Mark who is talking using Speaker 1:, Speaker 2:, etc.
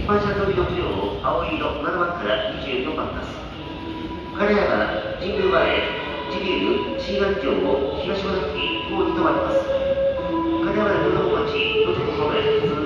Speaker 1: 般車通り6両青色7番から24番です。金山神宮前地ビール C 眼上を東窓付近方に停まります。金山の城町どちら方面